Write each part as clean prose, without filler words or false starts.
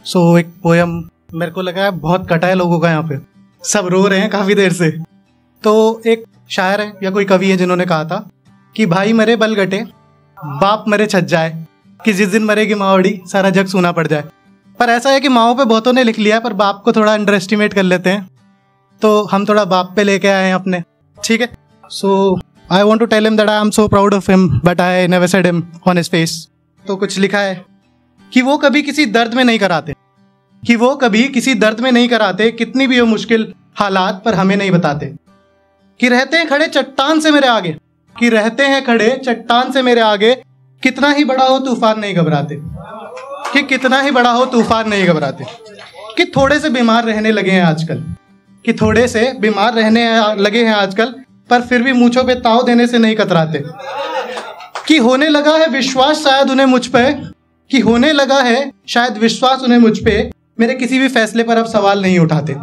एक पोयम मेरे को लगा है बहुत कटा है लोगों का, यहाँ पे सब रो रहे हैं काफ़ी देर से। तो एक शायर है या कोई कवि है जिन्होंने कहा था कि भाई मरे बलगटे बाप मरे छज जाए, कि जिस दिन मरेगी मावड़ी सारा जग सूना पड़ जाए। पर ऐसा है कि माओ पे बहुतों ने लिख लिया है, पर बाप को थोड़ा अंडर एस्टिमेट कर लेते हैं, तो हम थोड़ा बाप पे लेके आए हैं अपने। ठीक है, so I want to tell him that I am so proud of him but I never said him on his face. तो कुछ लिखा है कि वो कभी किसी दर्द में नहीं कराते, कि वो कभी किसी दर्द में नहीं कराते, कितनी भी हो मुश्किल हालात पर हमें नहीं बताते, कि रहते हैं खड़े चट्टान से मेरे आगे, कि रहते हैं खड़े चट्टान से मेरे आगे, कितना ही बड़ा हो तूफान नहीं घबराते, कि कितना ही बड़ा हो तूफान नहीं घबराते, कि थोड़े से बीमार रहने लगे हैं आजकल, कि थोड़े से बीमार रहने लगे हैं आजकल, पर फिर भी मूंछों पे ताव देने से नहीं कतराते, कि होने लगा है विश्वास शायद उन्हें मुझ पे, कि होने लगा है शायद विश्वास उन्हें मुझ पे, मेरे किसी भी फैसले पर अब सवाल नहीं उठाते,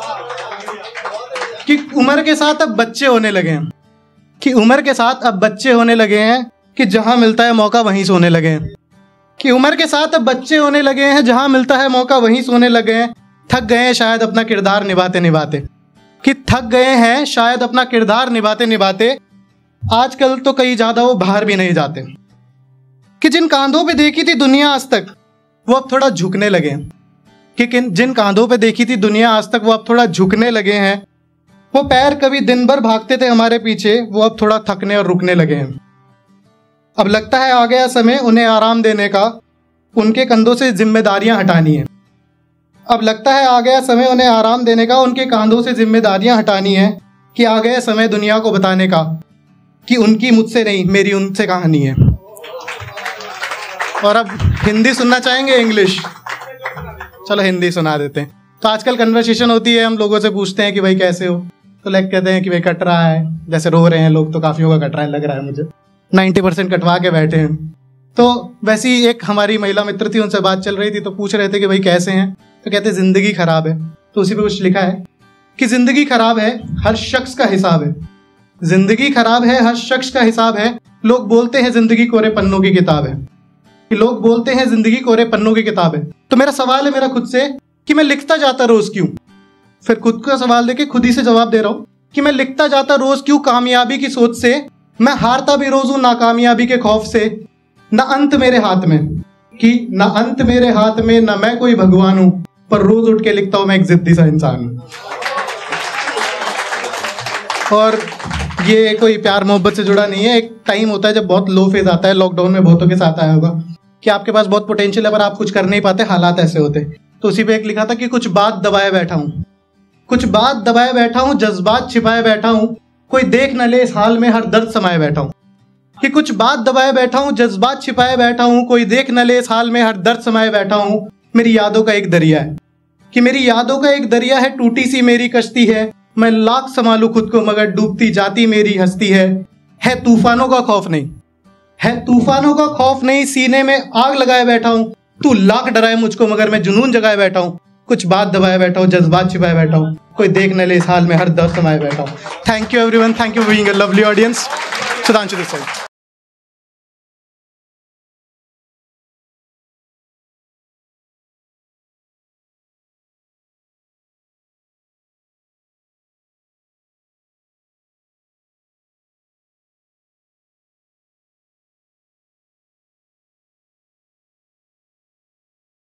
कि उम्र के साथ अब बच्चे होने लगे हैं, कि उम्र के साथ अब बच्चे होने लगे हैं, कि जहां मिलता है मौका वहीं सोने लगे हैं, कि उम्र के साथ अब बच्चे होने लगे हैं, जहां मिलता है मौका वहीं सोने लगे हैं, थक गए हैं शायद अपना किरदार निभाते निभाते, कि थक गए हैं शायद अपना किरदार निभाते निभाते, आजकल तो कहीं ज्यादा वो बाहर भी नहीं जाते, कि जिन कांधों पे देखी थी दुनिया आज तक वो अब थोड़ा झुकने लगे हैं, कि जिन कांधों पे देखी थी दुनिया आज तक वो अब थोड़ा झुकने लगे हैं, वो पैर कभी दिन भर भागते थे हमारे पीछे, वो अब थोड़ा थकने और रुकने लगे हैं, अब लगता है आ गया समय उन्हें आराम देने का, उनके कंधों से जिम्मेदारियां हटानी है, अब लगता है आ गया समय उन्हें आराम देने का, उनके कंधों से जिम्मेदारियां हटानी है, कि आ गया समय दुनिया को बताने का कि उनकी मुझसे नहीं मेरी उनसे कहानी है। और अब हिंदी सुनना चाहेंगे इंग्लिश? चलो हिंदी सुना देते हैं। तो आजकल कन्वर्सेशन होती है, हम लोगों से पूछते हैं कि भाई कैसे हो, तो लाइक कहते हैं कि भाई कट रहा है, जैसे रो रहे हैं लोग, तो काफ़ी होगा कट रहा है लग रहा है मुझे, 90% कटवा के बैठे हैं। तो वैसी एक हमारी महिला मित्र थी, उनसे बात चल रही थी, तो पूछ रहे थे कि भाई कैसे हैं, तो कहते ज़िंदगी खराब है। तो उसी पे कुछ लिखा है कि ज़िंदगी खराब है हर शख्स का हिसाब है, ज़िंदगी खराब है हर शख्स का हिसाब है, लोग बोलते हैं ज़िंदगी कोरे पन्नों की किताब है, कि लोग बोलते हैं ज़िंदगी कोरे पन्नों की किताब है। तो मेरा सवाल है मेरा खुद से कि मैं लिखता जाता रोज़ क्यों, फिर खुद का सवाल देके खुद ही से जवाब दे रहा हूँ कि मैं लिखता जाता रोज़ क्यों कामयाबी की सोच से, मैं हारता भी रोज़ हूँ नाकामयाबी के खौफ से, न अंत मेरे हाथ में, कि न अंत मेरे हाथ में, न मैं कोई भगवान हूँ, पर रोज़ उठ के लिखता हूँ मैं एक जिद्दी सा इंसान हूँ। और ये कोई प्यार मोहब्बत से जुड़ा नहीं है, एक टाइम होता है जब बहुत लो फेज आता है, लॉकडाउन में बहुतों के साथ आया होगा कि आपके पास बहुत पोटेंशियल है पर आप कुछ कर नहीं पाते, हालात ऐसे होते। तो उसी पे एक लिखा था कि कुछ बात दबाए बैठा हूँ, कुछ बात दबाए बैठा हूँ, जज्बात छिपाए बैठा हूँ, कोई देख न ले इस हाल में हर दर्द समाये बैठा हूँ, कि कुछ बात दबाए बैठा हूँ, जज्बात छिपाए बैठा हूँ, कोई देख न ले इस हाल में हर दर्द समाये बैठा हूँ, मेरी यादों का एक दरिया है, कि मेरी यादों का एक दरिया है, टूटी सी मेरी कश्ती है, मैं लाख संभालू खुद को मगर डूबती जाती मेरी हस्ती है तूफानों का खौफ नहीं, है तूफानों का खौफ नहीं, सीने में आग लगाए बैठा हूँ, तू लाख डराए मुझको मगर मैं जुनून जगाए बैठा हूँ, कुछ बात दबाए बैठा हूँ, जज्बात छिपाए बैठा हूँ, कोई देख न ले इस हाल में हर दर्द समाये बैठा हूँ। Thank you everyone, thank you for being a lovely audience. Sudhanshu this side.